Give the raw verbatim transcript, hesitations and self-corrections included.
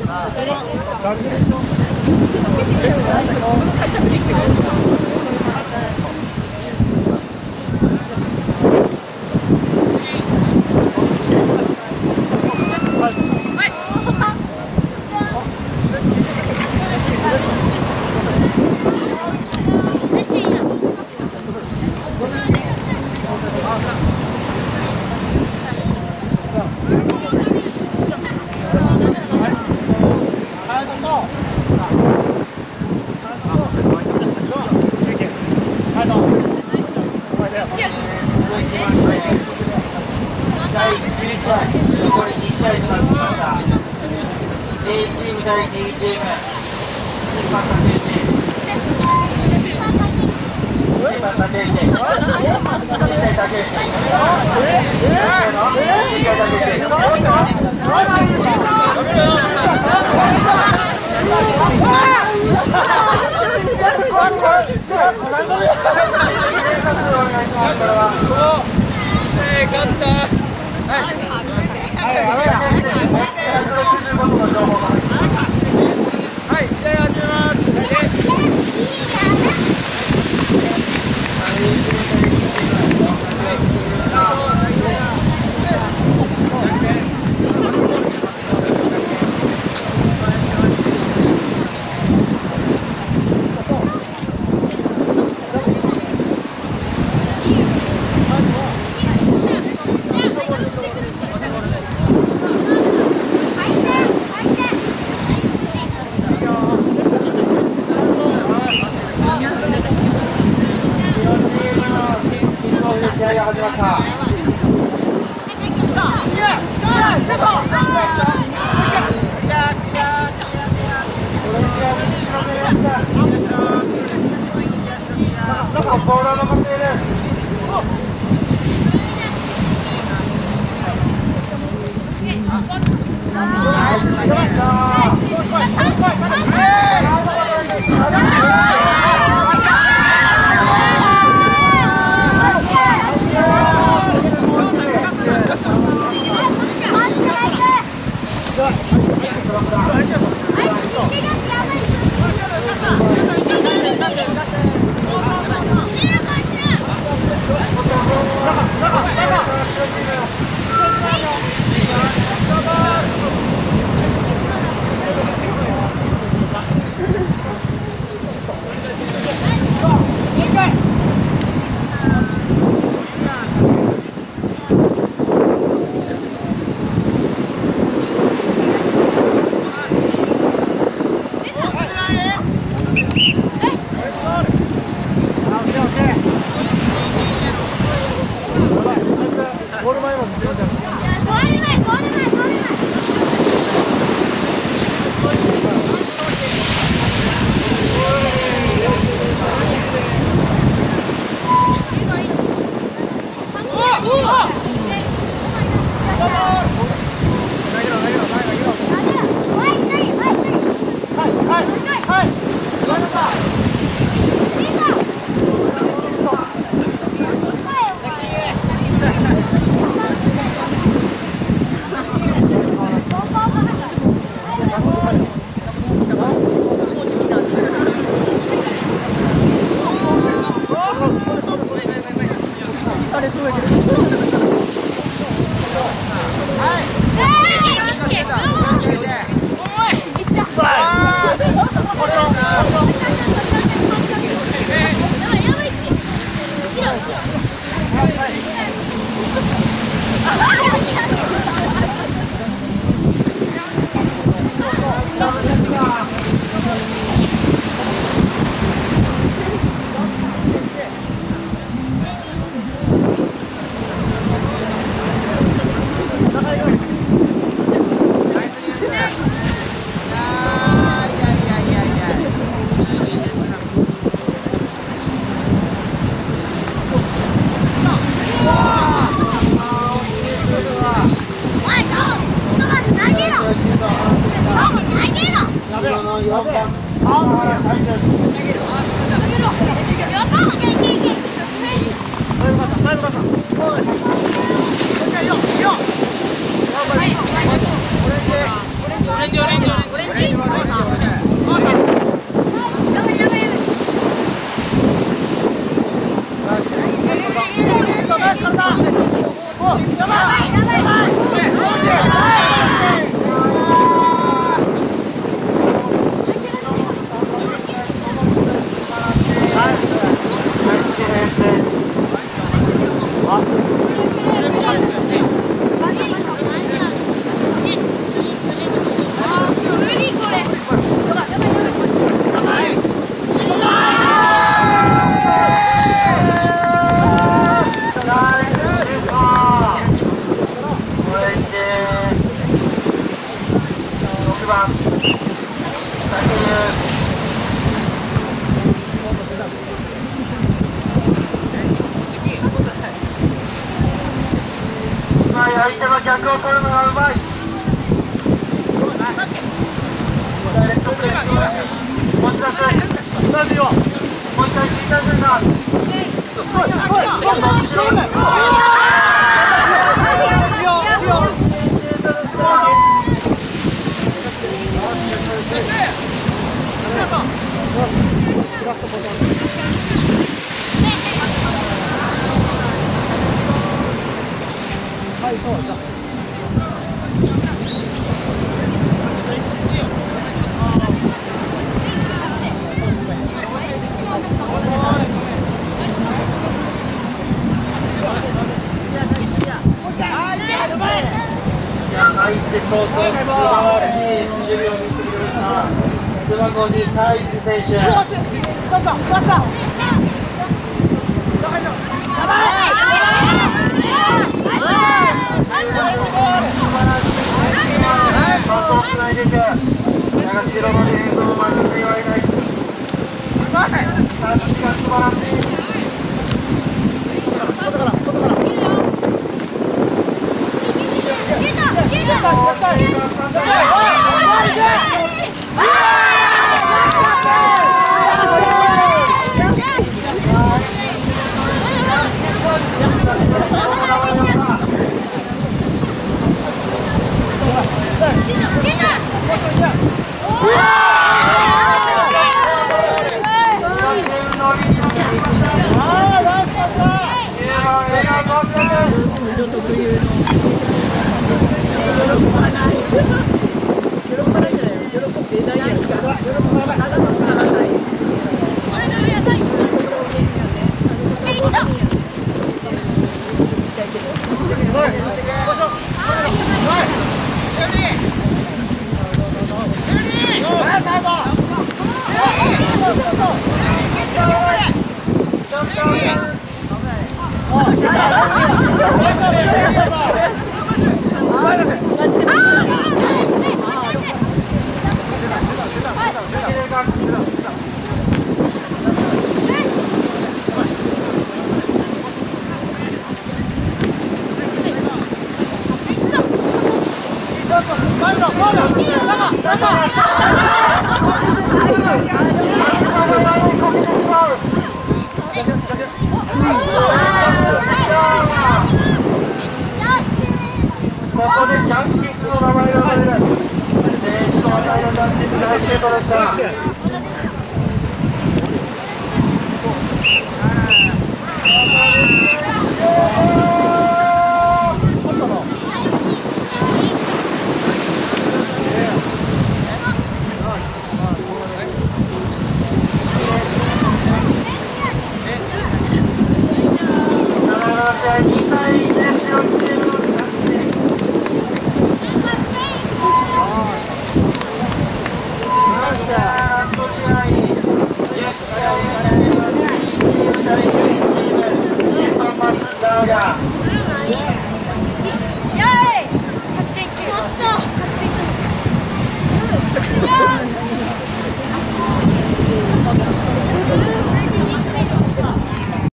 解釈できてくれる。 だいじゅう試合、残りに試合となってきました。A チーム対 B チーム、審判竹内、審判竹内、小さい竹内、小さい竹勝った。はい、試合始めます。 試合が始まった。ボールを残っている。 オレンジオレンジオレンジ。 さん、竹流。うまい、相手の逆を取るのがうまい。ダイレクトプレー素晴らしい。持ち出す。もう一回切り出せるか。 はい、そうじゃあ。 入って相当素晴らしい守備を見せてくれた背番号に太一選手。パスをつないでいく。だが白の映像を曲げてはいない。タッチが素晴らしい。ここでジャンキングの名前が生まれる。選手と与えられたジャンシュートでした。試合にたいいちで白チーム